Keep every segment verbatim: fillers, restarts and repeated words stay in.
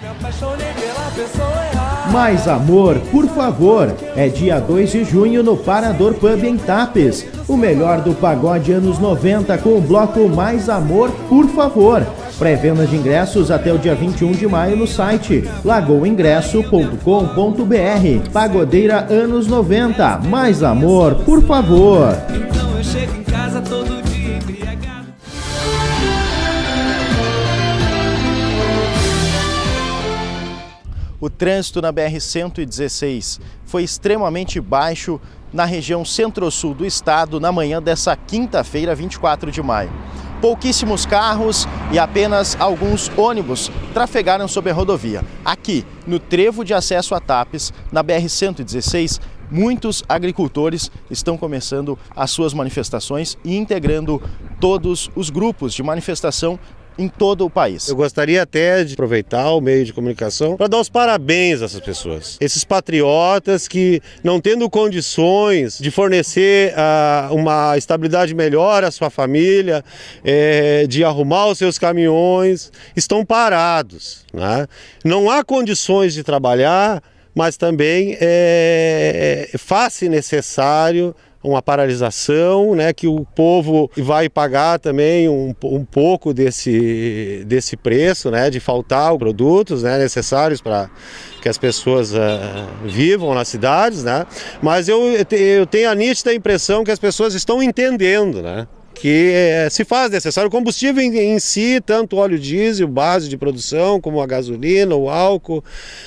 Mais amor, por favor. É dia dois de junho no Parador Pub em Tapes. O melhor do pagode anos noventa com o bloco Mais Amor, por favor. Pré-venda de ingressos até o dia vinte e um de maio no site lagoa ingresso ponto com ponto br. Pagodeira anos noventa. Mais amor, por favor. Então eu chego em casa todo dia embriagado. O trânsito na B R cento e dezesseis foi extremamente baixo na região centro-sul do estado na manhã dessa quinta-feira, vinte e quatro de maio. Pouquíssimos carros e apenas alguns ônibus trafegaram sobre a rodovia. Aqui, no trevo de acesso a Tapes, na B R cento e dezesseis, muitos agricultores estão começando as suas manifestações e integrando todos os grupos de manifestação em todo o país. Eu gostaria até de aproveitar o meio de comunicação para dar os parabéns a essas pessoas. Esses patriotas que, não tendo condições de fornecer uh, uma estabilidade melhor à sua família, é, de arrumar os seus caminhões, estão parados, né? Não há condições de trabalhar, mas também é, faz-se necessário uma paralisação, né, que o povo vai pagar também um, um pouco desse, desse preço, né, de faltar produtos, né, necessários para que as pessoas uh, vivam nas cidades, né, mas eu, eu tenho a nítida impressão que as pessoas estão entendendo, né, que eh, se faz necessário o combustível em, em si, tanto óleo diesel, base de produção, como a gasolina, o álcool.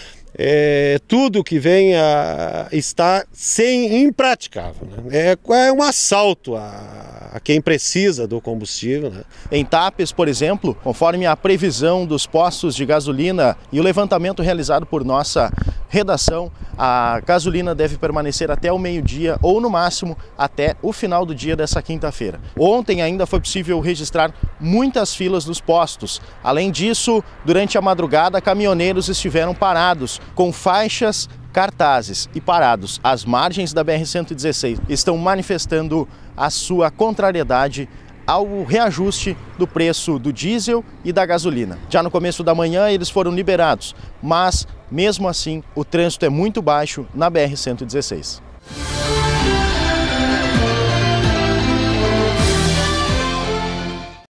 É, tudo que venha está sem impraticável, né? é, é um assalto a, a quem precisa do combustível, né? Em Tapes, por exemplo, conforme a previsão dos postos de gasolina e o levantamento realizado por nossa redação, a gasolina deve permanecer até o meio-dia ou, no máximo, até o final do dia dessa quinta-feira. Ontem ainda foi possível registrar muitas filas nos postos. Além disso, durante a madrugada, caminhoneiros estiveram parados com faixas, cartazes e parados às margens da B R cento e dezesseis. Estão manifestando a sua contrariedade ao reajuste do preço do diesel e da gasolina. Já no começo da manhã eles foram liberados, mas mesmo assim o trânsito é muito baixo na B R cento e dezesseis.